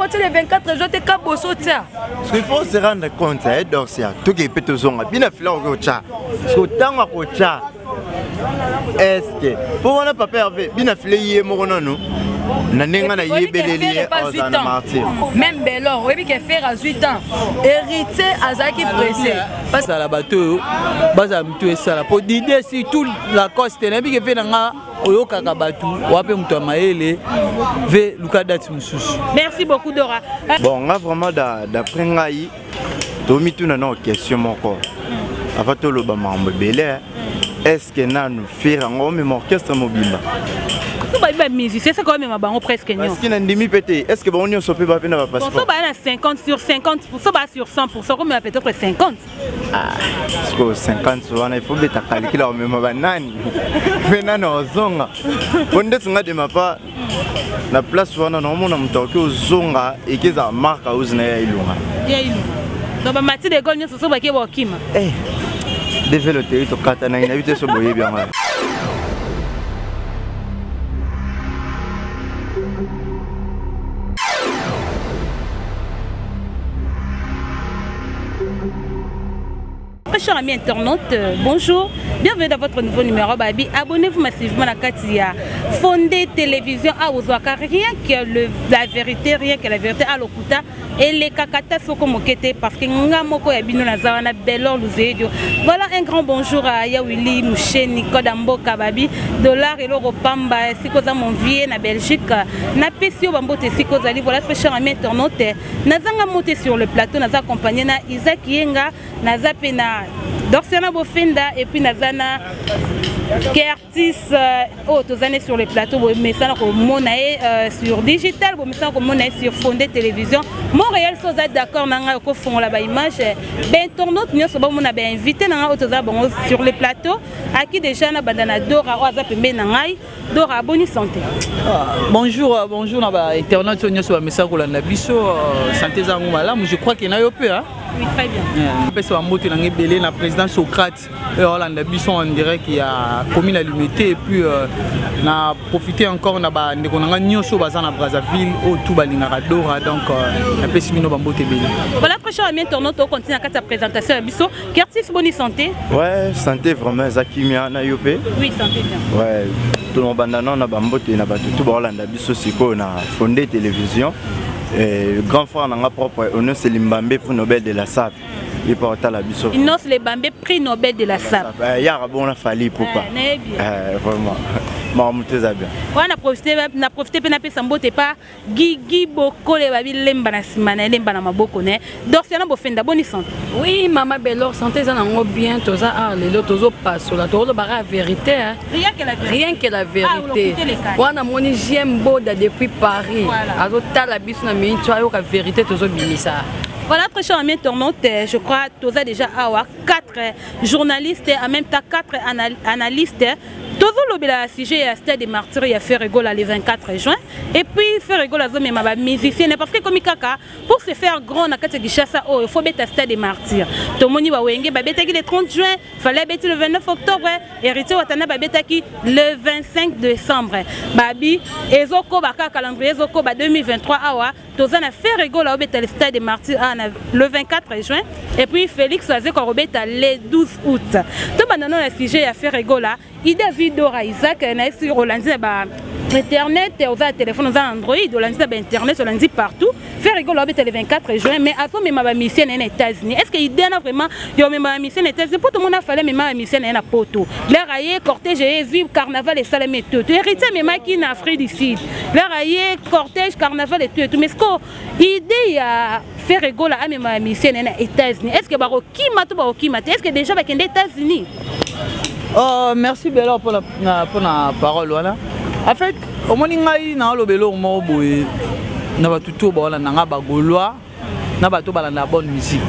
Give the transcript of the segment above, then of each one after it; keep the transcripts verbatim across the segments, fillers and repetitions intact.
tu les vingt-quatre jours, tu es cabosso, tiens. Parce qu'il faut se rendre compte, hein, Dorsia, tout qui peut te zonga, bien filer au chat. Parce que tant au chat, est-ce que, pour moi, papa avait bien filé hier, mon nom. Même Bellor, oui, qui fait à huit ans. Héritier à Zaki pressé. Parce à la bateau, base à me ça. Pour l'idée, si tout la coste est qui fait dans Oyo Kakabatu, Wapé Moutoamaele, V. Lukadat Moussous. Merci beaucoup, Dora. Bon, on a vraiment d'après Ngaï, Tomi, tu n'as pas de question encore. Avant tout le Bama Mbélé, est-ce que nous faisons un orchestre mobile? C'est ça quand même presque. Est-ce qu'il y a une demi-pété? Est-ce que vous avez un passeport? cinquante sur cinquante pour cent sur cent pour cent, mais peut-être cinquante. Ah, parce que cinquante, il faut que tu calcules au même moment. Mais non, non, zonga. On dit que tu n'as pas la place où on a un zonga et que ça marque à Ouzna Ilunga. Donc, Mathieu de Gaulle, c'est ça qui est Wakima. Eh, développer, tu as katana, il a eu des soboyés bien. Chers amis internautes, euh, bonjour, bienvenue dans votre nouveau numéro Babi. Abonnez-vous massivement à la Katia Fondé Télévision à Ouzouaka. Rien que le, la vérité, rien que la vérité à l'Okuta et les kakata soko mokete parce que Ngamoko Yabino Nazawana Bellor Luzedio. Voilà un grand bonjour à Yawili Moucheni Kodambo Kababi, Dollar et l'Euro Pamba, Sikoza Monvier, na Belgique, na Pessio Bambote Sikozali. Voilà, chers amis internautes, Nazanga monté sur le plateau, Naza accompagné na Isaac Yenga, Naza Pena. Dorsiana Bofenda et puis Nazana qui est artiste oh tous années sur le plateau mais ça comme monae sur digital mais ça comme monae sur Fondé Télévision Montréal soza d'accord nanga ko fond la ba image ben tournote nous so ba mona ba invité nanga otoza bon sur le plateau à qui déjà na bandana Dora oza pembe nangai Dora bonne santé. Bonjour bonjour na ba internaute nous so ba message ko la biso santé za ngumala je crois qu'il na yo peu hein. Oui, très bien. Je suis le président Socrate et Hollande Bisson on dirait qu'il y a commis la limité et puis on a profité encore na ba ndeko nanga nyoso baza na Brazzaville au tout balingara Dora donc un peu simino bambote belé. Voilà prochain ami internaute on continue à sa présentation à Bisso. Curtis bonne santé. Ouais, santé vraiment Zakimia na yopé. Oui, santé bien. Ouais, tout le bandana na bambote na ba tout Hollande Bisso siko na Fondé Télévision. Le grand frère n'a propre honneur c'est l'Imbambé pour Nobel de la S A P. Il porte la biso. Il noce les Bambé prix Nobel de la S A P. Il y a bon la fallu pourquoi? Vraiment. Mamoutez à bien. On a profité, on a profité pour n'appeler Sambo t'es pas Guigui Boko les babi lemba na simana lemba na maboko ne. Dorsiana Bofenda bonne santé. Oui maman Bellor santé ça n'en bien tous ça ah les autres tous pas sur la tour bara vérité hein. Rien que la vérité. Rien que la vérité. On a mon hygiène boda depuis Paris. Alors t'as la biso na mi tu as eu la vérité tous bimisa. Voilà, très cher ami internaute, je crois que tu as déjà quatre journalistes et en même temps quatre anal analystes. Tout le monde a sujet à Stade des Martyrs et a fait rigoler le vingt-quatre juin. Et puis, faire rigoler à zone ma musicien parce que comme Kaka, pour se faire grand, on a qu'à Gishasa, oh, il faut mettre à Stade des Martyrs. Tout le monde va wenge, bah bêta qui le trente juin, fallait bêter le vingt-neuf octobre, héritier Watana bah bêta qui le vingt-cinq décembre. Babi, ezoko baka calendrier ezoko ba deux mille vingt-trois awa, tous on a fait rigoler au Stade des Martyrs le vingt-quatre juin. Et puis Félix Oazé Korobeta le douze août. Tout le monde a sujet à faire rigoler. Il a vu Dora Isaac sur Hollande internet aux téléphones aux Android Hollande internet Hollande partout faire rigoler le vingt-quatre juin mais avant même ma mission aux États-Unis est-ce que idée vraiment yo même ma mission aux États-Unis pour tout le monde a fallu même ma mission na poto les raillé cortège et vivre carnaval et salamé tout héritier même qui en Afrique du Sud les raillé cortège carnaval et tout mais ce que idée à faire rigoler à même ma mission aux États-Unis est-ce que baro qui m'a tout baro qui m'a est-ce que déjà avec les États-Unis. Oh, merci Bellor pour la, pour la parole. Voilà. En fait, au moment où on a le Bellor, on a tout tout bon, on a ba gaulois, on a tout la bonne musique.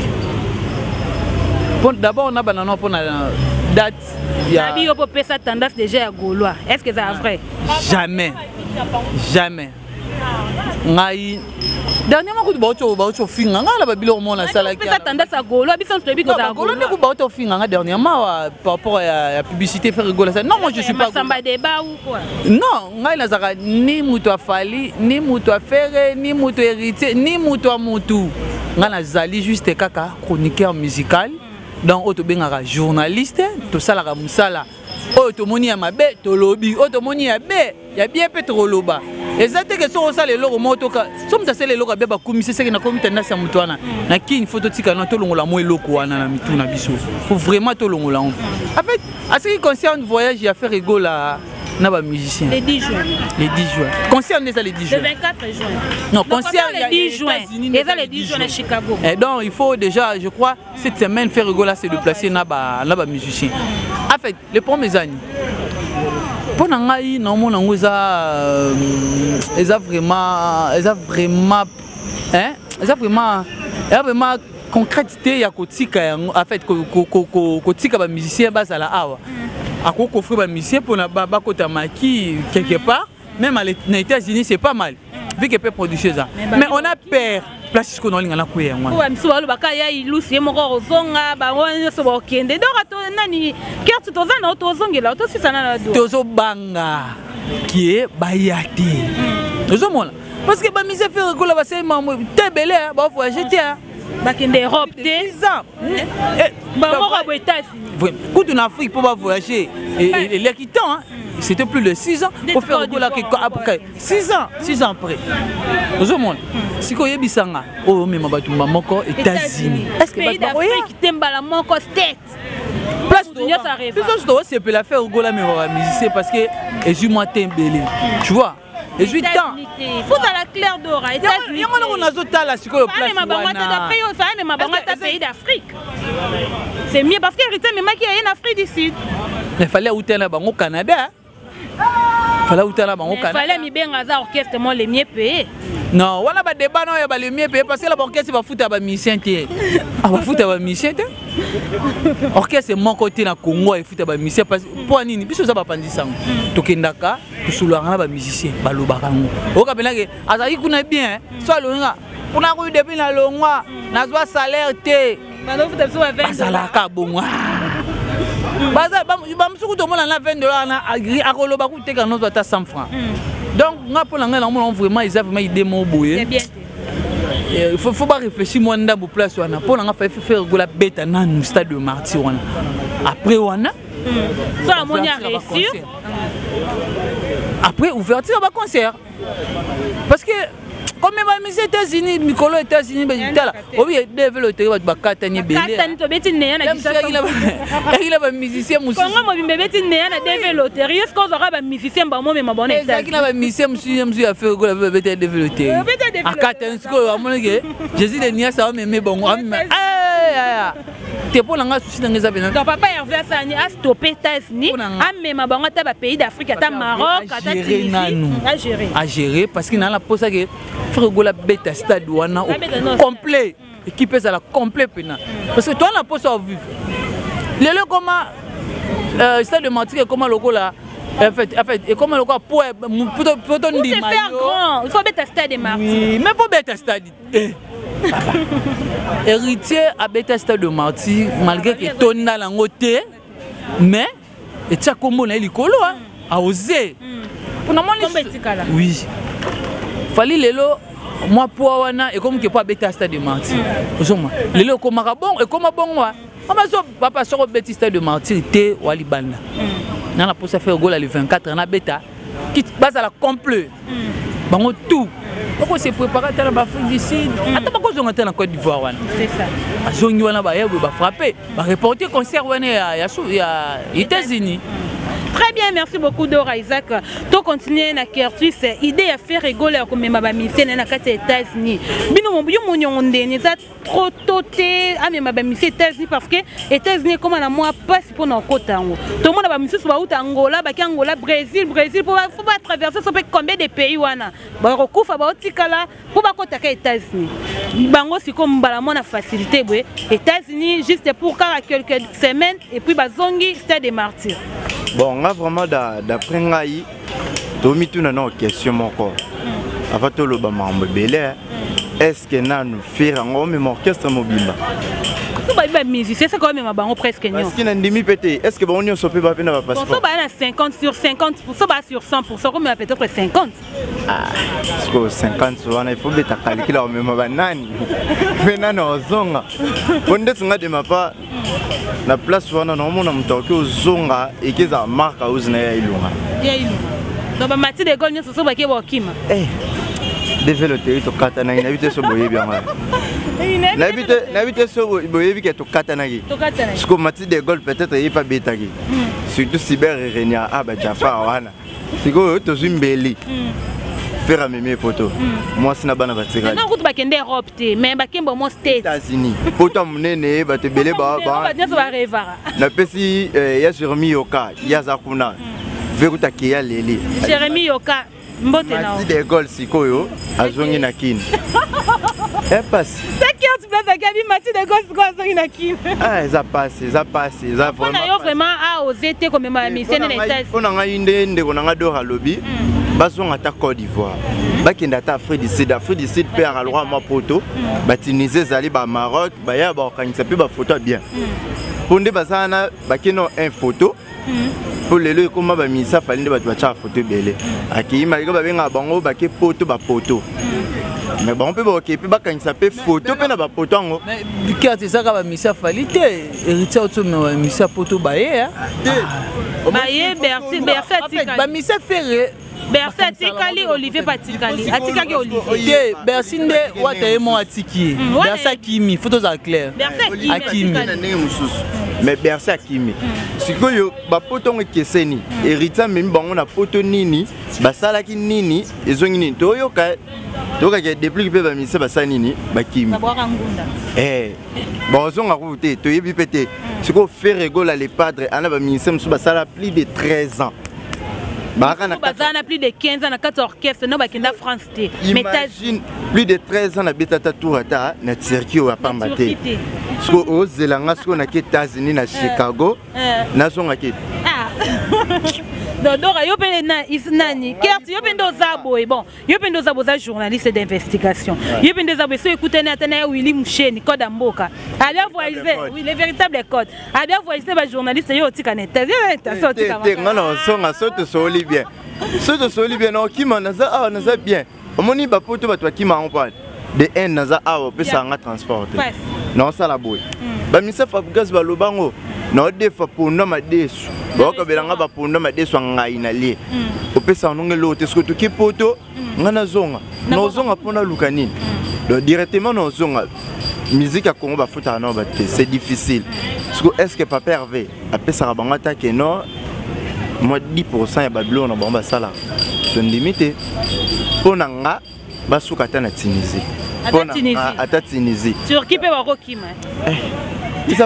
D'abord, on a banana pour la date. Il y a. Abi, on peut faire sa tendance déjà à gaulois. Est-ce que c'est vrai? Jamais, jamais. On a dernièrement kutu baoto baoto finga nga la babilo mo na sala ki ça tendance à golo biso to biko za golo ne ku baoto finga nga dernièrement par rapport à la publicité faire rigoler ça non moi je suis pas samba débat ou quoi non nga ina zaka ni muto afali ni muto afere ni muto héritier ni muto amutu nga na zali juste kaka chroniqueur musical donc auto bengaka journaliste to sala ka musala auto moni ya mabe to lobby auto moni ya be ya bien peut loba exacte que so ça les loko moto ka somme ta sele loko beba komisi c'est que na komite na sa mutwana na ki une photo tika na to longola mo eloko wana na mitu na biso faut vraiment to longola en fait à ce qui concerne voyage il a fait rigola na ba musicien les dix juin les dix juin concerne ça les dix juin le vingt-quatre juin non concerne les dix juin et ça les dix juin à Chicago et donc il faut déjà je crois cette semaine faire rigola c'est de placer na ba na ba musicien en fait les premiers années pour nangai non nango eza eza vraiment eza vraiment hein eza vraiment eza vraiment concrétité ya kotika en fait kotika ba musicien bazala awa ako offrir ba musicien pour na ba kota maki quelque part même aux États-Unis c'est pas mal vu que peut produire ça mais on a peur place ko nolinga na kuya ngwana ouais mso balo bakaya ilusi moko ozonga ba wona so bakende donc to nani kertu to zana to zongela to sisana na do tozo banga qui est bayati ozo mona parce que ba mise faire ko la ba sai mamu tebele ba voyager te bakende Europe te dix ans ba moko bo États-Unis quand on Afrique pour voyager et les quittant c'était plus de six ans pour faire rigola après six ans six ans après ozo mona siko yebisanga o mema batu moko États-Unis est-ce que ba Afrique tembala moko state place de ça arrive plus c'est peut la faire rigola mais va musicien parce que et moi tembele tu vois et huit ans faut à la claire d'or États-Unis yango on a zotala siko place mais bangata da pays ça mais bangata pays d'Afrique c'est mieux parce que héritier même qui est en Afrique du Sud il fallait outer là bango Canada fallait outer là bango Canada fallait mi benga za orchestre moi les mieux payés non wana ba débat non ya ba les mieux payés parce que la orchestre va foutre ba musicien tie ah va foutre ba musicien tie orchestre mon côté na Congo et foutre ba musicien parce pour nini biso za ba pandisango tokendaka tosulanga ba musicien ba lobaka ngo okapela ke azali kuna bien so alonga kuna ko depuis na longwa na zwa salaire te balo futa so vingt azalaka bongwa baza ba msuku to mona na vingt dollars na agri akoloba ku teka no zwa ta cent francs donc nga pour nga na mona vraiment ils avaient idée mo boye il faut faut pas réfléchir moi ndambo place wana pour nga fa faire gola beta na no stade de Martyr wana après wana so la monia réussir après ouverture ba concert parce que comme les États-Unis, Mikolo États-Unis, oui, développé ba katani belé. Katani to beti ne na kisa. Il a ba musicien musu. Kongo mo bimbe beti ne na développé. Est-ce qu'on aura ba musicien ba mo me ma bonne état. Il a ba musicien musu musu a fait go ba beti développé. A katani ko amoneke. Jésus de nia ça me me bon. Ah t'es pour l'anga souci dans les abonnés. Donc papa Hervé Sani a stoppé États-Unis. A me ma bango ta ba pays d'Afrique ta Maroc, ta Tunisie. À gérer. À gérer parce qu'il n'a la pose que Frigola beta stade wana complet équipe ça la complet pena parce que toi la pose à vivre les le comment euh stade de Martyr comment logo là en fait en fait et comment logo pour pour pour ton dit grand il faut beta stade de Martyr oui mais pour beta stade héritier à beta stade de Martyr malgré que ton na lango te mais et ça comme on a likolo a osé pour normalement oui fali lelo moi pour wana et comme que pas beta stade de Martyr ozoma lelo comme bon et comme bon wa on so papa so beta stade de Martyr té wali banda na la pour ça faire goal le vingt-quatre na beta qui base à la complet bango tout pourquoi c'est préparé dans l'Afrique du Sud attends pas qu'on zonga en Côte d'Ivoire wana c'est ça azongi wana ba yebo ba frapper ba reporter concert wana ya ya États-Unis. Très bien, merci beaucoup Dora Isaac. To continuer na Curtis, idée à faire rigoler comme ma bamisé na kati États-Unis. Bino mo bio monyo ndeni za trop toté a me ma bamisé États-Unis parce que États-Unis comme na moi passe pour na kota ngo. To mo na bamisé so ba uta Angola, ba ki Angola, Brésil, Brésil pour faut pas traverser so pe combien de pays wana. Ba recouf ba otikala pour ba kota ka États-Unis. Bango si comme bala mo na facilité boy. États-Unis juste pour quelques semaines et puis ba zongi stade de Martyr. Bon, on a vraiment d'après Ngaï, Tomi tout n'a question encore. Avant tout le bama en belé, est-ce que nanu faire un même orchestre mobimba ba musicien c'est quand même ma bango presque non parce qu'il n'a demi pété est-ce que bon on s'opé pas peine passeport bon ça ba na cinquante sur cinquante pour ça ba sur cent pour ça comme peut-être cinquante ah parce que cinquante wana il faut beta calculer même ba nani mais nana ozonga onde singa de mapa na place wana na mona mtoki ozonga ekeza marka uzina ya ilunga ya ilunga donc ba mati de gol nyoso so ba ke ba kima eh développer to katana ina bité so boye bien na bité na bité so boye bi ke to katana ki to katana parce que mati de gol peut-être il pas beta ki surtout cyber renia aba jafa wana siko to zimbeli faire mes photos moi sina bana batika non route ba kende Europe te mais ba kembo mo state États-Unis poto munene ba te belé ba ba na pesi ya Jérémy Yoka ya zakuna vekuta kia leli Jérémy Yoka mbote na mati de gol sikoyo azongi na kini eh passe c'est qui tu peux faire gabi mati de gol sikoyo azongi na kini ah ça passe ça passe ça vraiment on a vraiment à oser te comme ma mission na États-Unis on a inde ndeko na ngadora lobby basonga ta Côte d'Ivoire bakenda ta Afrique du Sud Afrique du Sud père à droit ma poto batiniser zali ba Maroc ba ya ba kanisa pe ba photo bien ponde basana bakeno un photo pour les lieux comme ba misa fali nde ba cha photo belé aki malika ba benga bango ba ke poto ba poto mais bon pe ba ke pe ba kanisa pe photo pe na ba poto ngo mais bikati saka ba misa fali te héritier auto me ba misa poto ba ye hein ba ye berti berti ba misa ferré Bercy atikali Olivier Patikali atikaki te Olivier Bercy nde wata ye mo atiki Bercy Akimi photos à clair Bercy Akimi mais Bercy Akimi sikoyo ba poto ngo keseni héritier même bango na poto nini basala ki nini ezongi nini toyoka toyoka ke depuis pe ba mise basala nini bakimi eh bon zonga route toyebi pété siko faire rigoler les padres ana ba mise musu basala plus de treize ans. Bazana plus de quinze ans na quatre orchestres no bakenda France te. Imagine plus de treize ans na betata tourata na circuit wa pambate. Sko o zelanga sko na ke États-Unis na Chicago na songa ke. Ah. Dodora yo pe na isnani. Kerti yo pe ndo zabo e bon. Yo pe ndo zabo za journaliste d'investigation. Yo pe ndo zabo so écouter na tana Willy Moucheni code Mboka. A bien voyager, oui les véritables codes. A bien voyager ba journaliste yo tika na États-Unis. Te ngana songa soto soli bien. Soto soli bien no kima na za ah na za bien. Omoni ba poto ba to kima on parle. De un na za ah pe ça nga transporter. Non ça la boy. Ba misa Fabregas ba lobango. No defa pondo madesu. Boka belanga ba pondo madesu ngai na lie. Opesa nonge lote sko to kipoto ngana zonga. No zonga pona lukanini. Donc directement no zonga. Musique à Congo ba futa na ba c'est difficile. Sko est-ce que papa Hervé apesa banga ta ke no moi dix pour cent ya babilo na bomba sala. Ton limité. Pona nga basuka ta na Tunisie. Pona ata Tunisie. Sur qui peut ba kokima. Voilà,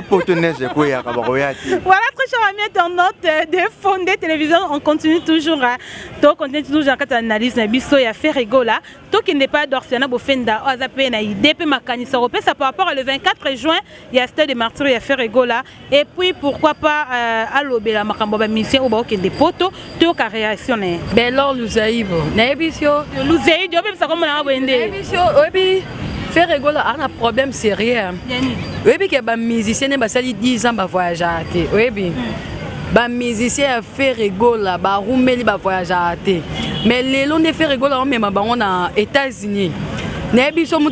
très chers amis internautes de Fondé Télévision, on continue toujours à on continue toujours à analyse na biso ya fait rigola. Toi qui n'est pas d'Orsiana Bofenda, Ozape na idée pe makani soropé ça par rapport le vingt-quatre juin, il y a stade de martyr ya fait rigola et puis pourquoi pas à l'obéla makambo ba mission au ba des poteaux, to ka réactionner. Ben lors Louzaïbo, na ebisio, Louzaïbo pe ça comme na wende. Ebisio, obi faire rigola a un problème sérieux. Oui, que les musiciens ne sont dix ans voyager. Oui, les musiciens font rigoler, ils font voyager. Mais les gens ne font rigoler même aux États-Unis. Les gens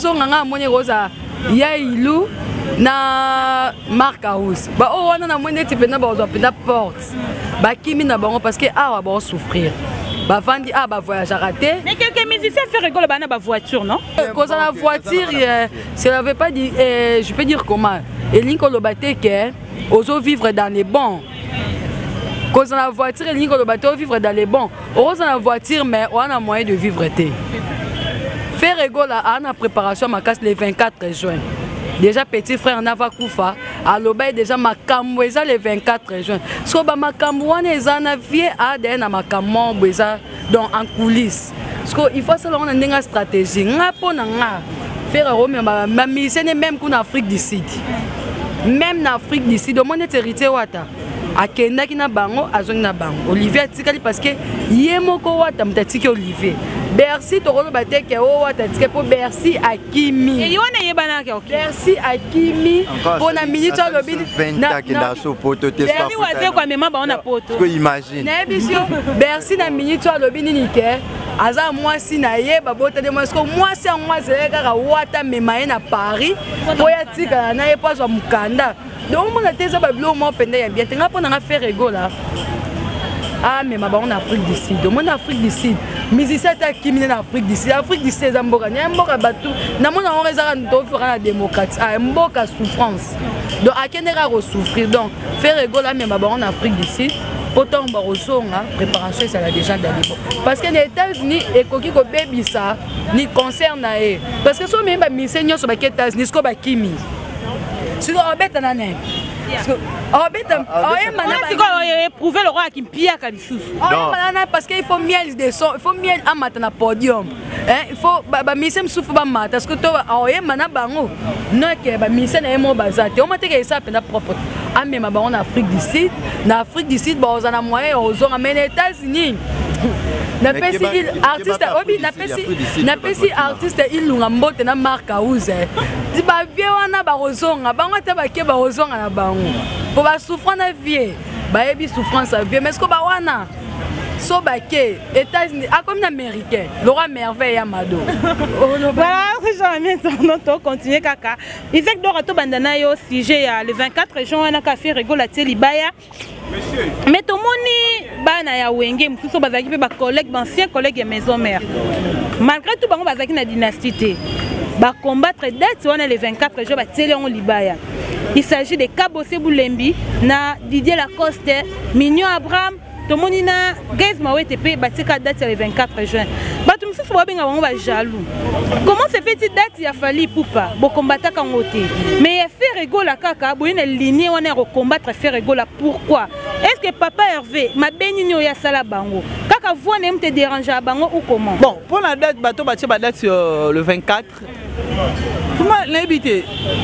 ont na Mark House. Bah oh on a moins de type na bazo pena porte. Bah kimi na bango parce que ah va souffrir. Bah vandi ah bah voyage raté. Mais quelques musiciens font rigoler bah na ba voiture non? Cause la voiture ça veut pas dire je peux dire comment. Et l'inko lo baté que ozo vivre dans les bons. Cause la voiture l'inko lo baté vivre dans les bons. Ozo la voiture mais on a moyen de vivre té. Faire rigoler à la préparation ma casse le vingt-quatre juin. Déjà petit frère Nava Koufa, à l'obé déjà ma camoueza le vingt-quatre juin. So ba ma camouane eza na vie A D N na ma camon beza donc en coulisses. Parce il faut ça on a une stratégie. Nga pona nga faire Rome ma ma mission même qu'en Afrique du Sud. Même en Afrique du Sud, au monde héritier wata. Akenda ki na bango azong na bango. Olivier atikali parce que yemoko wata mtatiki Olivier. Bercy tokolo bateke o watatike po Bercy akimi. Et yone yebana ke ok. Bercy akimi pour na minute au lobby. Na na so poto te sa. Bercy waze kwa mema ba ona poto. Ko imagine. Na bisio Bercy na minute au lobby nini ke aza mwasi na ye babota de mwasi ko mwasi en mwasi kaka wata mema ye na Paris po ya tika na ye pas wa mukanda. Donc mon ateza ba blo mo pende ya bien tenga pona nga faire rigola. Ah mais ma ba en Afrique du Sud. Mon Afrique du Sud. Musicien ta kimi en Afrique du Sud. Afrique du Sud mboka nya mboka batu. Na mona on rezaka ndo fera la démocratie. Ah mboka souffrance. Donc à kenera re souffrir. Donc faire rigola mais ma ba en Afrique du Sud. Autant ba resonga préparation ça la déjà d'aller. Parce que les États-Unis et koki ko baby ça ni concerne na e. Parce que so même ba musicien so ba États-Unis ko ba kimi. Si on embête na ne. Éprouver le roi qui me pille à l'issue. Parce qu'il faut miel de son, il faut miel à matin à podium. Il faut bah mission souffle pas mat parce que toi oh mana bango non que bah mission est mon bazar. On m'a dit que ça peine propre. Ah mais ma en Afrique du Sud, en Afrique du Sud bah on a moyen aux les États-Unis. Na pesi artiste obi na pesi na pesi artiste ilunga mbote na marka uze di ba vie wana ba rozonga bango te ba ke ba rozonga na bango po ba souffrance na vie ba yebi souffrance na vie mais ce que ba wana so ba ke États-Unis a comme américain le roi merveille Amado voilà jamais on continue kaka Isaac Dora to bandana yo sujet le vingt-quatre juin na café rigola Libaya. Mais tout le monde bana ya wenge mususu bazaki pe ba collègue ancien collègue ya maison mère. Malgré tout bango bazaki na dynastie ba combattre date wana le vingt-quatre juin ba télé on Libaya. Il s'agit de Kabose Boulembi na Didier Lacoste, Mignon Abraham, tout le monde na Gaze Mawete pe batika date le vingt-quatre juin. Ba tout mususu ba benga bango ba jaloux. Comment se fait-il date ya fali poupa bo combattre kangote. Mais ya fait rigola kaka bo une lignée on est combattre faire rigola pourquoi? Est-ce que papa Hervé ma bénigno ya sala bango kaka voix ne te dérange à bango ou comment? Bon pour la date bateau batie ba date euh, le vingt-quatre. Comment l'habiter?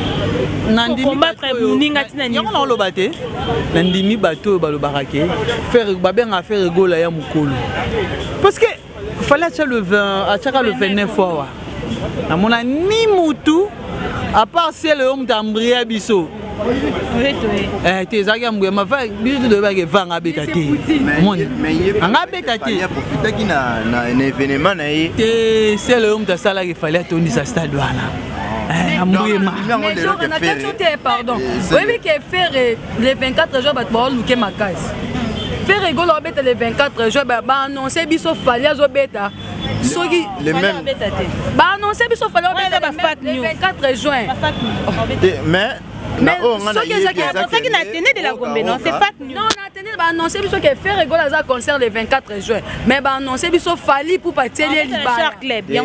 Nandimi combattre muninga tina ni. On lo baté. Nandimi bateau ba lo barake faire ba benga faire rigola ya mukolo. Parce que fallait acheter le vingt, acheter le vingt-neuf fois. Na mona ni mutu à part c'est le homme d'Ambria biso. Oui, oui. Eh, tes agams, ma femme, biso de bague vanga betati. Mon, anga betati. Profiter qui na na un événement na y. C'est le homme de sala qui fallait tourner sa stade wana. Eh, amoué ma. Mais donc on a qu'à pardon. Oui, oui, qui faire les vingt-quatre jours bat bon luke ma caisse. Faire rigolo bête les vingt-quatre jours ba annoncer biso fallait zo bêta. Soki le même ba annoncer biso fallait le vingt-quatre juin. Mais mais ce qui n'a tenu de la Gombe non c'est fake news. Non, on a tenu ba annoncer biso que faire rigolo à concert le vingt-quatre juin. Mais ba annoncer biso fallait pour partir les Libaya.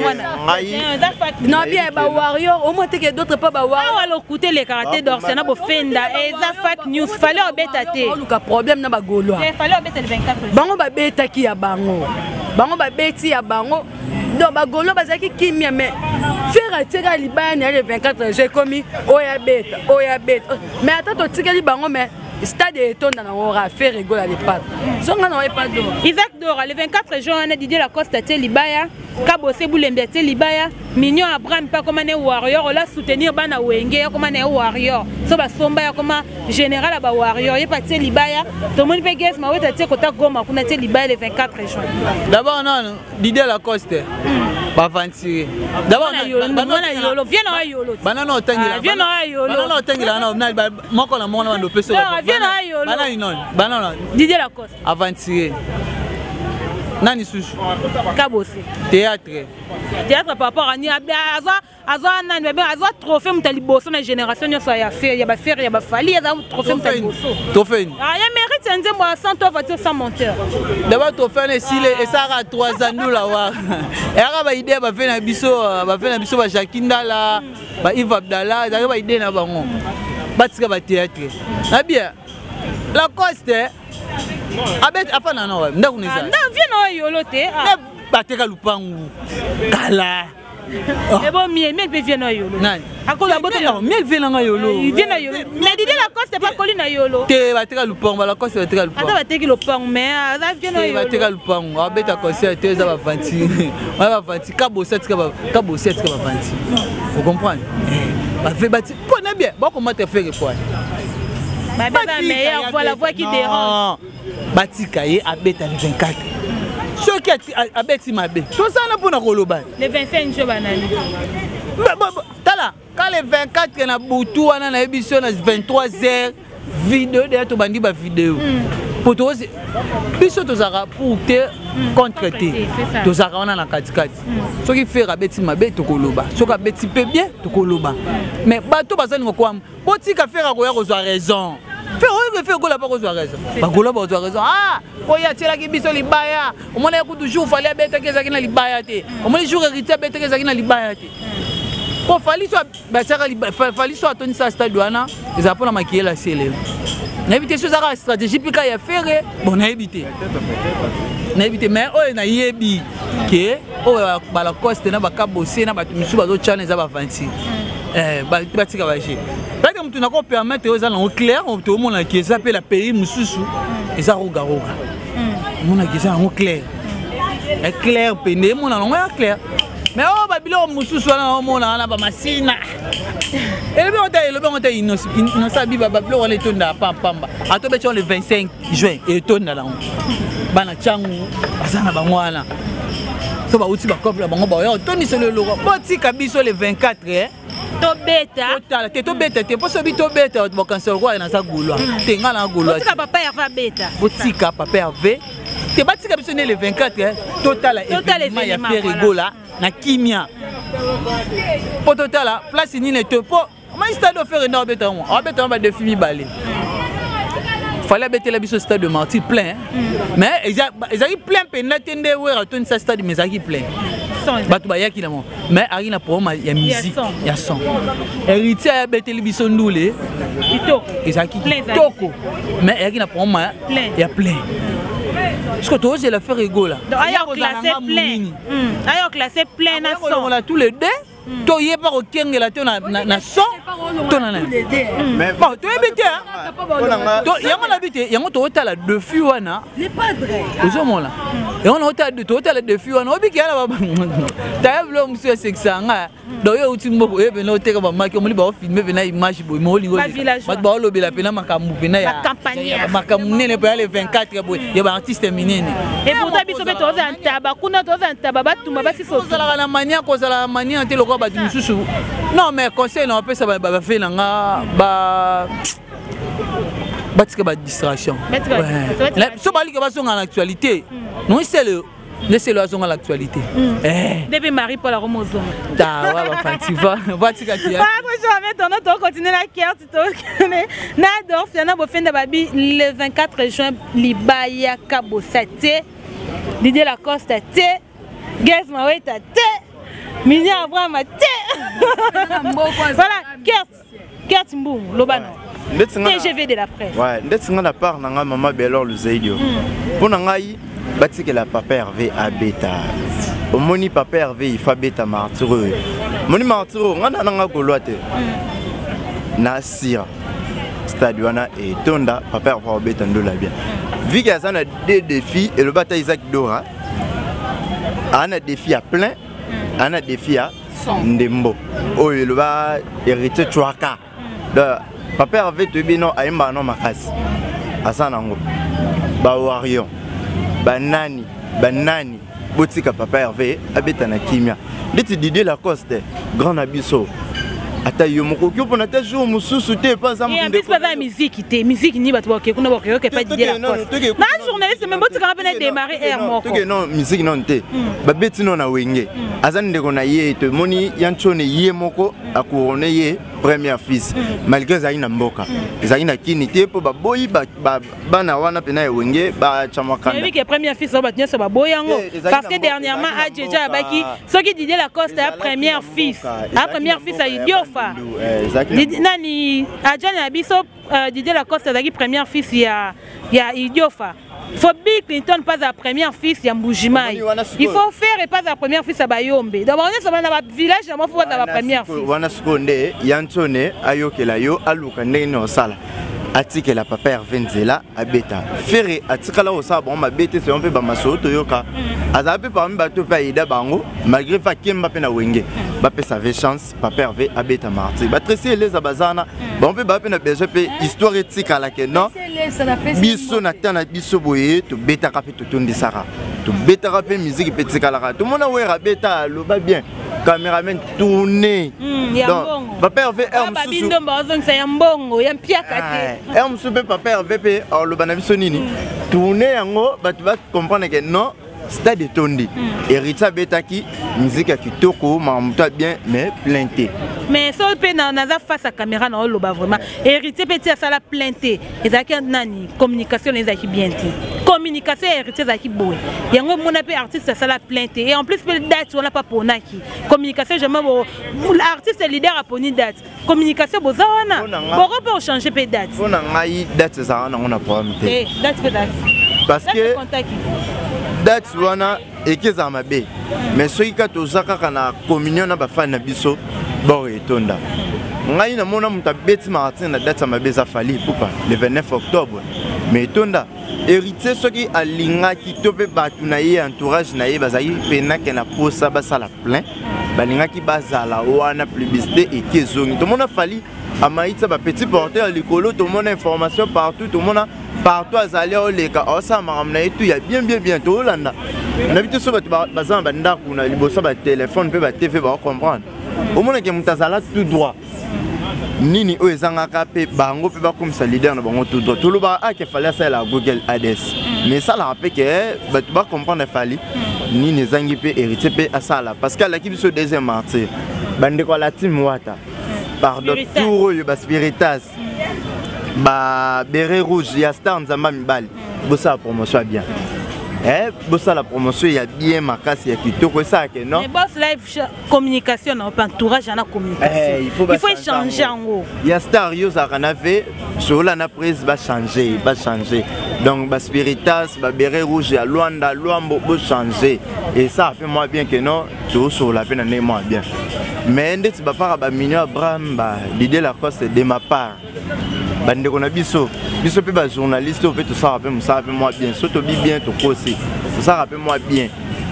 Non bien ba warrior au moins que d'autres pas ba warrior. Ah alors écoutez les karaté d'Orsena bo fenda et ça fake news fallait obetate. Le problème na ba goloa. Il fallait obete le vingt-quatre. Bango ba beta ki ya bango. Bango ba beti ya bango. Donc ba golo bazaki kimia mais faire atira Libaya le vingt-quatre juin comme oya beta oya beta. Mais attends to tika li bango mais stade étonne na ora faire rigolo les pattes. Songa na pas do. Isaac Dora le vingt-quatre juin on a Didier Lacoste à Libaya, Kabose Boulembi à Libaya, Mignon Abraham pas comme un warrior, on l'a soutenir bana wenge comme un warrior. So ba somba ya comme général ba warrior, y pas Libaya. Tout le monde peut guess ma weta tie kota goma kuna tie Libaya le vingt-quatre juin. D'abord non, Didier Lacoste. Ba vantirer. D'abord banana yolo, viens na yolo. Banana otangila. Viens na yolo. Banana otangila na moko na mona ndo peso. Banana non, banana. Didier Lacoste. Avantirer. Nani susu. Kabose. Théâtre. Théâtre par rapport à ni azwa azwa nani bébé azwa trophée mutali bosso na génération nyoso ya faire ya ba faire ya ba fali ya trophée mutali bosso. Trophée. Ah ya mérite nzembo cent toi voiture sans monteur. D'abord trophée ne sile et ça a trois ans nous là wa. Et ara ba idée ba fait na biso ba fait na biso ba Jakinda là, ba Yves Abdallah, da ba idée na bango. Batika ba théâtre. Na bien. Lacoste abet afana na wa ndaku nisa. Na viens na yolo te. Bateka lupangu. Kala. Et bon mie mais viens na yolo. Nani? Akolo aboto non, miel vient na yolo. Il vient na yolo. Mais Didier Lacoste c'est pas collé na yolo. Te bateka lupong, la Lacoste bateka lupong. Ata bateki lupong mais ça vient na yolo. Bateka lupong, abeta concert te za ba vingt. On va vingt cabo sept cabo cabo sept cabo vingt. Vous comprenez? Ba fait bati. Connais bien. Bon comment te faire quoi? Ba beta meilleur voix la voix qui dérange. Batika ye abeta le vingt-quatre. Ceux qui a bêti ma bête. Tout ça n'a pas de koloba. Le vingt-cinq jours banani. Tala, quand le vingt-quatre na butu wana na émission na vingt-trois heures vidéo de to bandi ba vidéo. Pour toi biso to zara pour te contre te. To zara wana na kati kati. Ceux qui fait abeti ma bête to koloba. Ceux qui bêti peu bien to koloba. Mais bato bazani ngokwa. Potika faire ko ya ko raison. Faire on fait ko la pas ko raison. Ba ko la ba raison. Ah, oya tela ki biso libaya. O mona ku toujours fallait bête ke zakina libaya te. O mona jour hérité bête ke zakina libaya te. Ko fali so ba tsaka fali so atoni sa stade wana, ils apprennent à maquiller la selle. Na éviter ce zara stratégie pika ya faire, bon na éviter. Na éviter mais o na yebi ke o ba la coste na ba kabose na ba tumisu ba zo channel za ba vingt. Eh ba batika ba chez. Parce que tu n'as pas permettre aux gens clair, on te montre que ça peut la pays mususu et ça roga roga. Mon a que ça en clair. Est clair peine mon a non clair. Mais oh babilo mususu na mon na ba masina. Et le on t'a le on t'a innocent innocent bi babilo on est tonda pam pamba. Ato be le vingt-cinq juin et tonda là. Bana changu basana ba mwana. So ba uti ba couple ba ngo ba yo toni c'est le logo. Poti kabiso le vingt-quatre hein. To beta. Total, te to beta, te poso bi to beta, tu vas canceler quoi dans sa goulou. Te ngala na goulou. Botika papa Hervé beta. Botika papa Hervé. Te batika biso le vingt-quatre hein. Total événement ya faire rigola na kimia. Po total place ni ne te po. Mais stade faire na beta on. On beta on va définir balé. Fallait bêter la biso stade de Marty plein. Mais ils ont plein peine tende ouais retourne sa stade mais ils plein. Batu ba yaki na mo mais ari na problème ya musique ya son héritier ya beteli biso ndule kitoko ezaki kitoko mais ari na problème ya plein parce que toi j'ai la faire rigola ayo classé plein ayo classé plein na son on a tous les deux to ye pas okengela te na na son to na na mais bon to ebité to yango na bité yango to otala deux filles wana les padres ozomona et on a otala de to otala deux filles wana obiki ala ba ta yeblo monsieur sexanga do yo utimbo ebe no teka ba maki omuli ba filmer bena image bo mo lingo ba ba lobela pena makambu pena ya makambu nene pa le vingt-quatre bo ya ba artiste minene et pourtant biso beto za ntaba kuna to za ntaba batumba basi so kozala na mania kozala mania te loko ba mususu non mais conseil non pesa ba ba fait nga ba batika ba distraction so bali ke ba songa na actualité non c'est le laissez-le à son à l'actualité. Eh. Depuis Marie-Paul à Romozo. Ta wa ba fantiva. Batika tia. Ah, bonjour, maintenant on continue la carte to. N'adore c'est na bo fin de babi le vingt-quatre juin Libaya Cabo Sate. Didier Lacoste te. Guess Maweta te. Minia Abraham te. Voilà, carte. Carte Mbou, Lobano. T G V de la presse. Ouais, ndetsi nga na part na nga mama Belor Luzaidio. Pour na ngai batika la papa Hervé abeta. Omoni papa Hervé il fa beta martyr. Moni martyr nga na nga goloate. Na sira. Stade wana et tonda papa Hervé abeta ndola bien. Vu qu'il y a ça deux défis et le bataille Isaac Dora. On a des défis à plein. On a des défis à ndembo. Oh il va hériter Chouaka. Papa Hervé te bino aimba no makasi. Asana ngo. Ba warion. Banani, banani. Botika papa Hervé abeta na kimia. Ndeti Didier Lacoste, grand abisso. Ata yo moko kyo pona ta jour mususu te pas ça. Et en plus pas la musique te, musique ni ba to ke kuna ba ke pas Didier Lacoste. Na journaliste même botika ba na démarrer air moko. Toke non musique non te. Ba beti non na wenge. Azan de kona ye te moni yanchone ye moko akurone ye premier fils. Malgré ça ina mboka. Ça ina kini te po ba boyi ba bana wana pena ye wenge ba chamakanda. Mais que premier fils ba tnya so ba boyango parce que dernièrement a déjà baki ce qui Didier Lacoste a premier fils. A premier fils a idiofa. Nani ajana biso Didier Lacoste azaki première fils ya ya Idiofa. Il faut Bill Clinton pas la première fils ya Mbujimai. Il faut faire pas la première fils à Bayombe. D'abord on est dans le village, on faut la première fils. Wana seconde Yantone ayokela yo aluka ndenge osala. Atike la papa Hervé Nzela abeta. Ferre atikala osala bon ma bete c'est on peut ba masoto yoka. Azape parmi bato pa ida bango malgré fa kemba pe na wenge. Ba pe sa chance papa Hervé abeta martyr. Ba tresi les abazana. Bon pe ba pe na besoin pe histoire éthique à la que non. Biso na tana biso boye to beta ka pe to tondi sara. To beta ka pe musique pe tikala. Tout monde ouais rabeta lo ba bien. Caméraman tourné. Donc papa Hervé er mususu. Mbongo ya mpiakate. Er mususu pe papa Hervé pe le banabiso nini. Tourner yango ba tu vas comprendre que non stade tondi. Hérita betaki musique ya kitoko mamuta bien mais plainté. Mais ça pe na naza face à caméra na loba vraiment. Hérité petit ça la plainté. Ezaki nani communication ezaki bien ti. Communication hérité ezaki boy. Yango mona pe artiste ça la plainté et en plus pe date on a pas ponaki. Communication jamais l'artiste leader a poni date. Communication bozana. Boro peut changer pe date. On a ngai date ça on a problème. Eh date pe date. Parce que date wana ekeza mabe. Mais soki ka tozaka kana communion na ba fan na biso bon etonda. Ngai na mona muta beti Martin na date mabe za fali poupa le vingt-neuf octobre. Mais etonda héritier soki alinga ki tope batu na ye entourage na ye bazali pena ke na posa basala plein. Balinga ki bazala wana publicité et kezongi. Tout le monde a fallu à maïtsa ba petit porteur à l'écolo, tout le monde a information partout, tout le monde a partout à Zalia au Leka, oh ça m'a ramené tout, il y a bien bien bientôt là. On a vu tout ça, bazan banda qu'on a libosa ba téléphone, peut ba T V ba comprendre. Au monde qui mutazala tout droit. Nini o ezanga pe bango pe ba comme ça leader na bango tout droit. Tout le ba a qu'il fallait ça la Google Ads. Mais ça la rappelle que ba tu vas comprendre fallait Nini zangi pe héritier pe à ça là parce que l'équipe sur deuxième martyr. Bande ko la team wata. Pardon tout yo ba spiritas. Ba beret rouge ya star nzamba mibali. Bossa promotion bien. Eh, bossa la promotion ya bien makasi ya kitoko ça que non. Mais boss live communication na entourage na communication. Eh, il faut, il faut changer en haut. Ya star yo ça kana fait sur la na prise va changer, va changer. Donc ba spiritas, ba beret rouge ya Luanda, Luambo va changer. Et ça fait moi bien que non, tout sur la peine né moi bien. Mais ndeti ba para ba minio Abraham ba Didier Lacoste de ma part. Bande ko na biso biso pe ba journaliste o pe tout ça rappelle ça rappelle moi bien surtout bien to aussi ça rappelle moi bien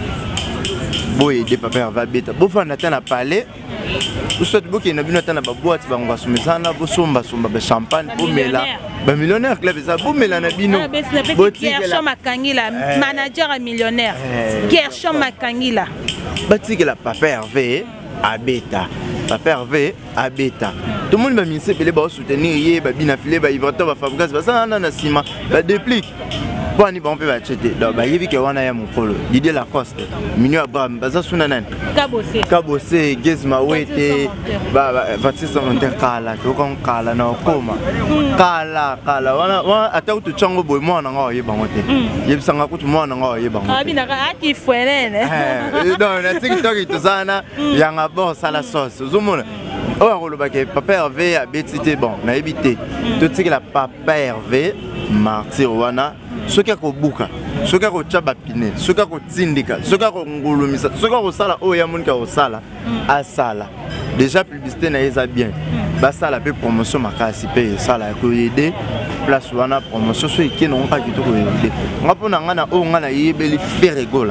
boy de papa va beta bo fa na tana parler ou soit boki na bino tana ba boîte ba ngwa sumezana bo somba somba ba champagne bo mela ba millionnaire club ça bo mela na bino Gershon Makangila manager à millionnaire Gershon Makangila batiki la papa Hervé à beta papa Hervé à beta. Tout le monde va mincer pour les soutenir, il va bien affiler, il va tout fabriquer, ça na ciment, va déplique. Bon, on peut acheter. Donc, il y a un aya mon polo. Didier Lacoste, Minio Abraham, baza sunanan. Kabose. Kabose, Gezma Wete, ba Baptiste Monter Kala, Kokon Kala na Koma. Kala, Kala. Wana wana ata utu chango boy mo na ngo yebangote. Yebisanga kutu mo na ngo yebangote. Ah bina ka aki fwenene. Eh, non, na TikTok itozana yanga bon sala sauce. Zomona. Oh, on papa Hervé a bétité bon, on a évité. Tout ce que la papa Hervé, martyr wana, ce qui a ko buka, ce qui a ko tchabapine, ce qui a ko tindika, ce qui a ko ngulumisa, ce qui a ko sala, oh ya moun ka ko sala, a sala. Déjà publicité na yeza bien. Ba sala pe promotion makasi pe sala ko aider place wana promotion so iki non ka kitoko aider. Ngapona ngana o ngana yebeli faire gola.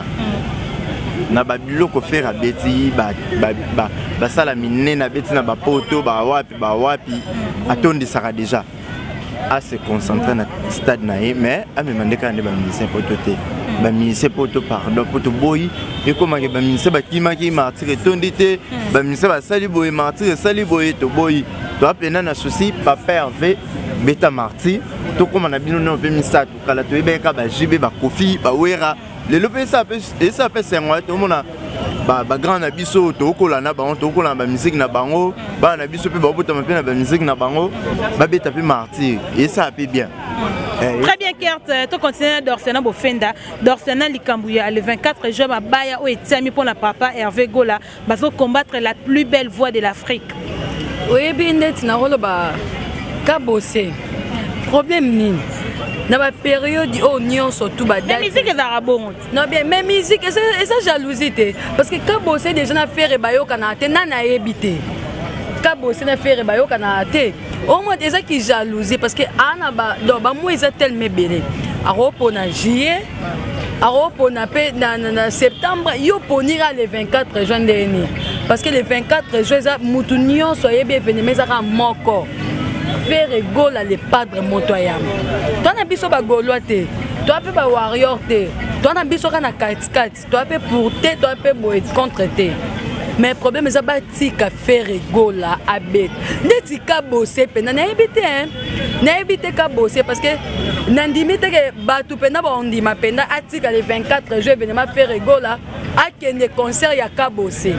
Na ba biloko faire abeti ba ba ba sala mine na beti na ba poto ba wapi ba wapi atondi saka déjà à se concentrer na stade na ye mais a me mandeka ne ba ministère poto te ba ministère poto pardon poto boyi et comment que ba ministère ba kima ki martyr tondi te ba ministère ba sali boyi martyr sali boyi to boyi to apena na souci papa Hervé beta martyr to comme na bino no pe misa to kala to ebe ka ba jibe ba kofi ba wera le lopé ça peut et ça peut c'est moi tout le monde ba ba grand na biso to kola na bango to kola ba musique na bango ba na biso pe ba bota na ba musique na bango ba beta pe martyr et ça peut bien. Très bien Kert, tu continues d'Orsena Bofenda, d'Orsena Likambouya le vingt-quatre juin à Baya où est pour la papa Hervé Gola, va combattre la plus belle voix de l'Afrique. Oui, bien net na rolo ba Kabose. Problème nini? Dans la période où nous surtout bas. La musique est arabon. Non bien, mais musique et ça jalousie parce que Kabose déjà na faire bayo kana te na na ebité. Kabose na faire bayo kana te. Au moins déjà qui jalousie parce que ana ba do ba moi ils tellement belé. Aropo na juillet, aropo na pe na na septembre, yo ponira le vingt-quatre juin dernier. Parce que le vingt-quatre juin ça mutunio soyez bienvenue mais ça moko. Faire rigole les padres motoyam. Toi na biso ba golote. Toi pe ba warrior te. Toi na biso kana quatre quatre. Toi pe pour te, toi pe bo contre te. Mais le problème c'est que tu faire rigole à bête. Ndeti ka bosser pe na éviter hein. Na éviter ka bosser parce que nandimi te ke batu pe na ba ondima pe na atika le vingt-quatre juin venema faire rigole à kende concert ya ka bosser.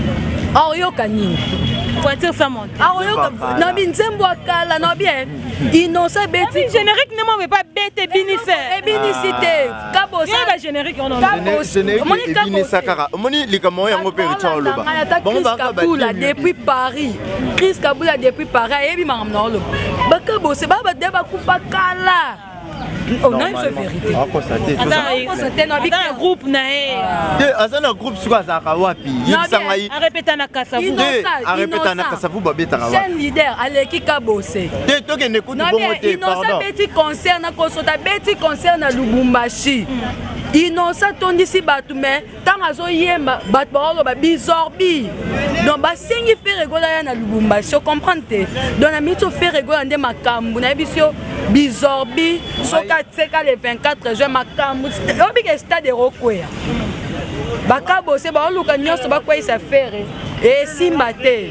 Or yo kanini. Voiture ça monte. Ah oui, non mais nzembo akala non bien. Innocent bêti. Générique ne m'en pas bête binissé. Et binicité. Kabo ça. Il y a générique on en a. Générique et binissa kara. Moni likamo yango peritwa loba. Bon ba Kaboula depuis Paris. Chris Kaboula depuis Paris et bi mangam na loba. Ba Kabo c'est ba ba deba kupa kala. Oh non, c'est vérité. Ah constater. Attends, un groupe naé. Asa na groupe suka za kawapi. Yisangai. A répéter na Kasavu. A répéter na Kasavu babeta kawapi. Jeune leader Aleki Kabose. Te to ke n'écoute bon côté pardon. Innocent petit concert na kosota petit concert na Lubumbashi. Innocent tondisi batu mais tant azo yemba bat ba ba bizorbi. Donc ba sengi faire rigola ya na Lubumbashi, comprendre? Donc na mito faire rigola nde makambu na bisio bizorbi soka tseka le vingt-quatre juin makambu. Obi ke stade Rokwea. Ba Kabose ba luka nyoso ba kwa isa faire et simbate.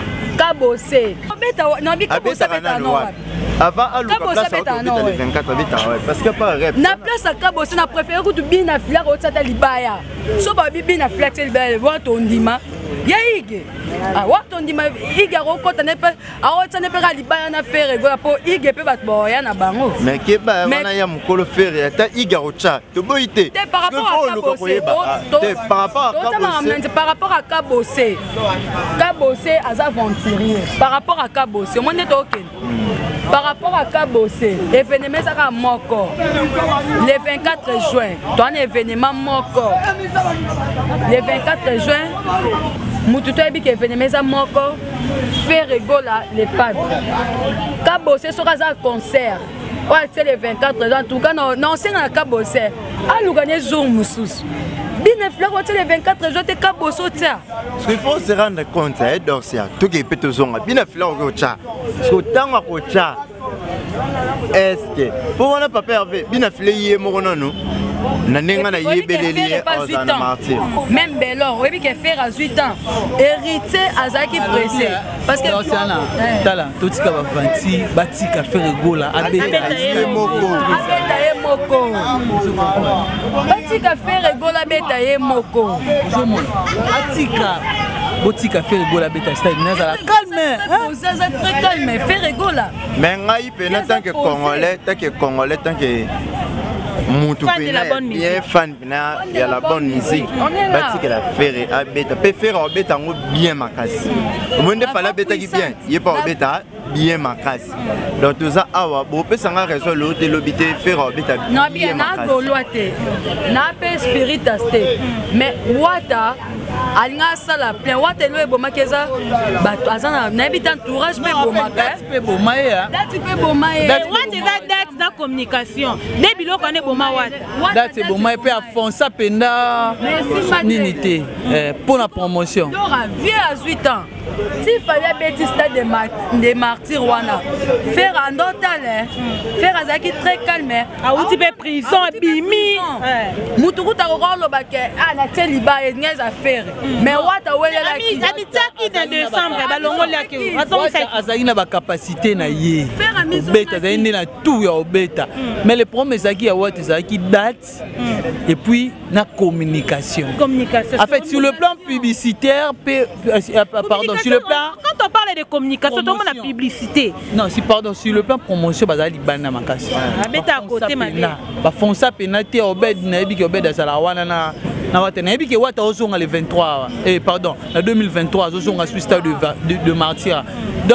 Kabose. Obeta no bi Kabose beta no. Avant à place le vingt-quatre parce que pas rêve. Na place à Kabose na préféré que tu bien na fila ko tsata libaya. So ba bi na fila tsel ba wa to ndima. Ya ige. Ah wa to ndima ige ro ko tane pe a o tsane pe ga libaya na faire go po ige pe bat boya na bango. Mais ke ba wana ya mukolo faire ta ige ro cha. To boite. Par rapport à Kabose. Par rapport à Kabose. Par rapport à Kabose. Kabose as aventurier. Par rapport à Kabose, on est OK. Par rapport à Kabose, l'événement sera moko. Le vingt-quatre juin, toi un événement moko. Le vingt-quatre juin, mututo ebi que événement sera moko. Faire rigola les padres. Kabose sera un concert. Ouais, c'est le vingt-quatre juin. En tout cas, non, non, c'est un Kabose. Ah, nous gagnons jour moussous. Bien fleur le vingt-quatre juin, t'es Kabose au tia. Il faut se rendre compte, c'est d'Orsia. Tout qui peut te zonga. Bien fleur au tia. Autant à Kocha. Est-ce que pour on n'a pas perdu bien fleur mon nom Nanenga na yebeleli ozana martyr. Même Belor, oui que faire à huit ans. Hérité Azaki pressé parce que tala tout ce qui va vingt batika faire rigola abeta moko. Abeta ye moko. Batika faire rigola abeta ye moko. Atika botika faire rigola abeta style nazala calme. Vous êtes très calme, faire rigola. Mais ngai pena tant que congolais, tant que congolais tant que fan de la bonne musique. Bien fan de la bonne musique. Bati que la faire à beta, peut faire au beta bien ma casse. Au moins de fallait beta qui bien, il est pas au beta bien ma casse. Donc tout ça awa, bon peut s'en raison l'autre l'obité faire au beta bien ma casse. Non bien na goloate. Na pe spiritaste. Mais wata alinga sala plein wata lo ebomakeza bato azana na habita entourage pe bomaka pe bomaya. Date pe bomaya. Wata eza date na communication. Des biloko ne boma wata. Date bomaya pe afonsa penda ninité pour la promotion. Dora vieux à huit ans. S'il fallait bêtis stade de martyrs wana faire un total faire azaki très calme a outi pe prison bimi mutukuta rolo bake ana teliba ngeza faire mais wata welela ki habitaki de décembre balongoli aki azaki na ba capacité na ye obeta azaki na tout ya obeta mais le problème ezaki ya wata ezaki date et puis na communication communication en fait sur le plan publicitaire pardon sur le plan quand on parle de communication tout le monde a publicité non si pardon sur le plan promotion bazali bana makasi abeta à côté ma ba fonça penalty obed na ebi ke obed azala wana na na wata na ebi ke wata ozonga le vingt-trois et pardon la deux mille vingt-trois ozonga sur stade de de martyr donc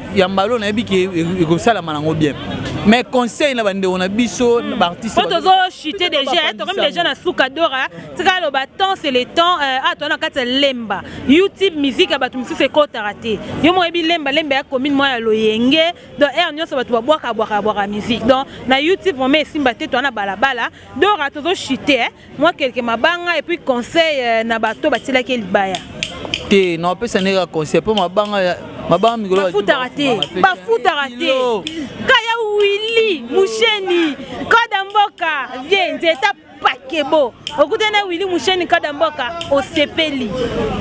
yambalo na yebi ki ekosala manango bien mais conseil na bande on a biso ba artiste quand ozo chuter déjà to comme déjà na suka dora tika lo ba temps c'est le temps ah to na kata lemba YouTube musique ba tumisi se kota raté yo mo yebi lemba lemba ya commune mo ya loyenge donc er nyonso ba to ba boaka boaka boaka musique donc na YouTube on met simba te to na balabala dora tozo chuter moi quelque mabanga et puis conseil na bato batila ke libaya te non peut ça n'est conseil pour mabanga mabanga migolo ba futa raté ba futa raté kaya Willy Musheni Kadamboka vient zeta pakebo okutana Willy Musheni Kadamboka osepeli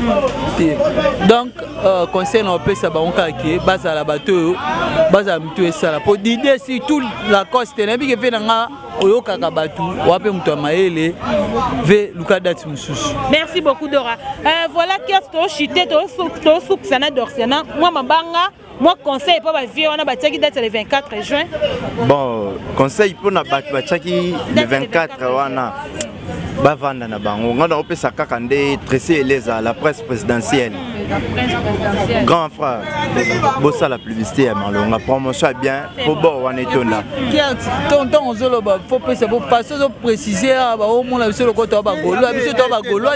donc euh, conseil na peut ça ba onka ke basa la bateau basa mutu esala pour d'idée si tout la coste na bi ke fait nga oyoka ka batu wape mutu maele ve luka date mususu. Merci beaucoup Dora. Euh, voilà qui est to chité to to soupçana dorsena moi mabanga moi conseil pour ma vie on a bâti date le vingt-quatre juin. Bon conseil pour na bâti le vingt-quatre wana bavanda na bango ngana opesa kaka nde Tracy Eleza la presse présidentielle. La presse présidentielle. Grand frère bossa la publicité à Malonga promotion bien faut bon on est là. Tonton ozolo ba faut pesa pour passer au préciser ba au monde la biso le côté ba golo biso to ba golo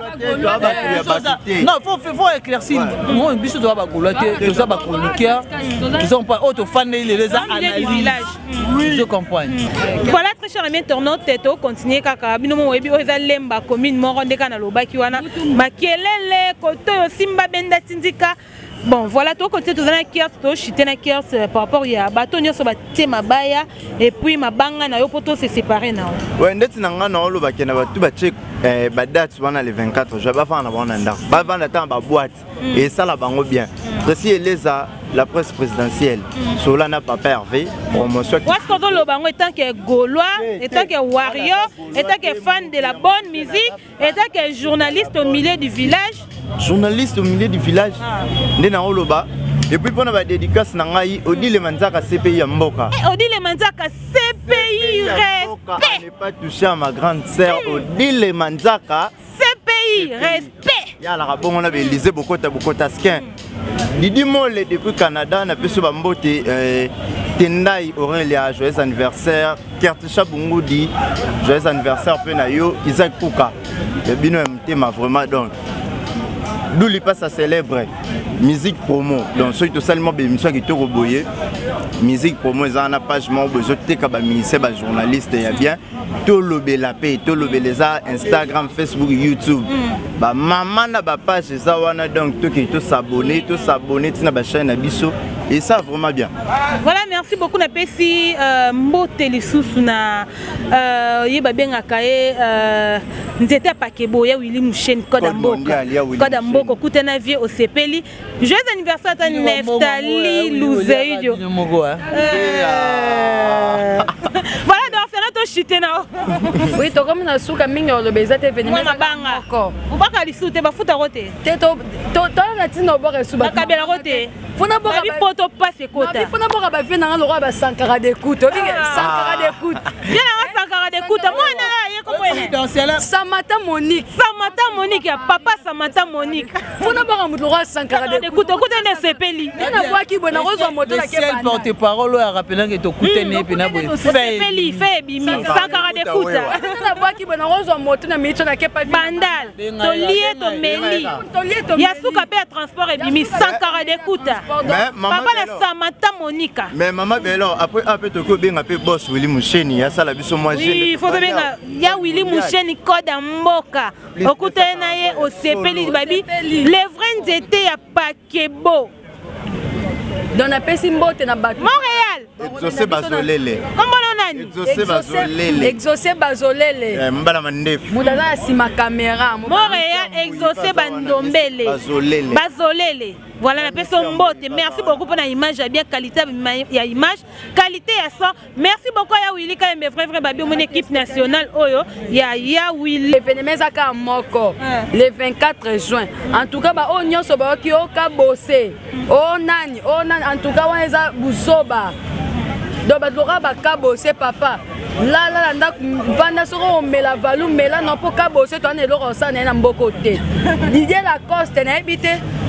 te. Non faut faut éclaircir moi biso to ba golo te to ça ba chroniqueur ils sont pas auto fan les les analyses. Je comprends. Voilà très cher ami internaute teto continuer kaka bino mo webi oza lemba commune mo ronde kana lobaki wana makelele koto simba benda tindika. Bon voilà tout côté tout na kiers to chité na kiers par rapport ya bato nyoso ba tema baya et puis mabanga na yo poto se séparer na. Ouais ndeti na ngana olo ba kena ba tu ba check eh ba date wana le vingt-quatre je ba fa na bona nda ba vanda ta ba boîte et ça la bango bien. Tracy Eleza la presse présidentielle sur la n'a pas pervé promotion. Est-ce qu'on le bango étant que gaulois, étant que warrior, étant que fan de la bonne musique, étant que journaliste au milieu du village. Journaliste au milieu du village. Ndena oloba. Et puis pour la dédicace nangai Odile Manzaka C P I ya mboka. Odile Manzaka C P I respect. Ne pas toucher à ma grande sœur Odile Manzaka C P I respect. Ya la rabon on a Élysée Bokota Bokota skin. Didi Mole depuis Canada na peso bambote Tendai Aurélia joyeux anniversaire Kertisha Bungudi joyeux anniversaire pe na yo Isaac Kuka. Le bino mtema vraiment donc d'où il passe à célébrer musique promo donc ceux qui seulement émission qui te reboyer musique promo ils en a page moi besoin de ka ba ministère ba journaliste ya bien to lobé la paix to lobé les Instagram Facebook YouTube ba maman na ba page ça wana donc to qui to s'abonner to s'abonner tina ba chaîne na biso et ça vraiment bien. Voilà merci beaucoup na pesi mbote lisusu na yeba benga kae nzete pakebo ya Willy Musheni Kodamboka Kodamboka kutena vie au sepeli joyeux anniversaire à Neftali Louzeïdio. Voilà donc c'est notre chute na. Oui to comme na suka mingi o lobeza te venir na banga ko ubaka lisute ba futa rote te to to na tino boka suba kabela rote fona boka bi poto passe kota fona boka ba vena na lora ba sankara d'écoute obi sankara d'écoute bien na sankara d'écoute moi na ye ko mwene Samata Monique Samata Monique ya papa Samata Monique fona boka mutu lora sankara d'écoute écoute na sepeli na boaki bona rozo moto la ke bana porte parole ya rappelant que to kutene pe na boye sepeli fait bimi sankara d'écoute na boaki bona rozo moto na mito na ke pa bandal to lié to meli ya suka pe transport et bimi sankara d'écoute. Mais maman papa la Samata Monique. Mais maman Bello après après to ko benga pe boss Willy Musheni ya sala biso moi j'ai. Oui, il faut benga ya Willy Musheni Kodamboka. Okutana na ye au sepeli babi les vrais nzete ya pakebo. Dans la pesi mbote na bato. Montréal. Exaucé bazolele. Comment on a dit? Exaucé bazolele. Exaucé bazolele. Eh mbala mandef. Mudana sima caméra. Montréal exaucé bandombele. Bazolele. Bazolele. Voilà la personne mbote. Merci beaucoup pour la image, bien qualité ya image, qualité ya son. Merci beaucoup ya Willy quand même vrai vrai babi mon équipe nationale oyo ya ya Willy. L'événement zaka moko le vingt-quatre juin. En tout cas ba o nyonso ba ki o ka bosser. O nani, o nani en tout cas wana za buzoba. Donc ba lora ba ka bosser papa. Là là nda vanda soko mela valu mela non po ka bosser to na eloko sa na mboko te. Didier Lacoste na ebité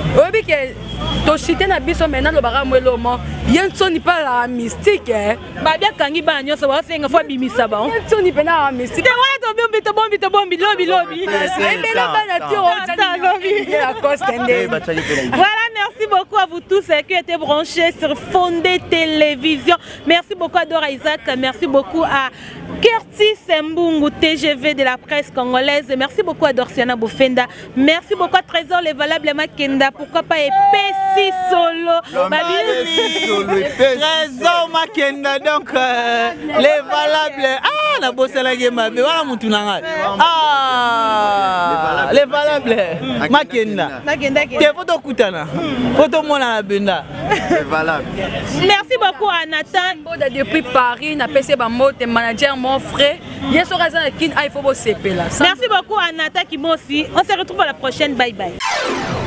oyebi ke toshite na biso maintenant lobaka mwelomo ye nsoni mpe alaka mystique babiakangi bana nyonso baosenga fo abimisa bao ye nsoni mpe na alaka mystique wana tobombi tobombi tobombi lobi lobi ebele bana ti Voilà, merci beaucoup à vous tous qui étaient branchés sur Fondé Télévision. Merci beaucoup à Dora Isaac, merci beaucoup à Curtis Mbungu, T G V de la presse congolaise. Merci beaucoup à Dorsiana Boufenda. Merci beaucoup à Trésor Les Valables Makenda. Pourquoi pas Epesi Solo. Trésor Makenda, donc euh, Les Valables. Ah, la bosse la game, mais voilà mon tournage. Ah, Les Valables. Makenda. T'es photo Koutana. Photo Mona la Benda. Les Valables. Merci beaucoup à Nathan. Depuis Paris, na P C Bambo, tes managers, mon frère. Merci beaucoup à Nathan qui aussi. On se retrouve à la prochaine. Bye bye.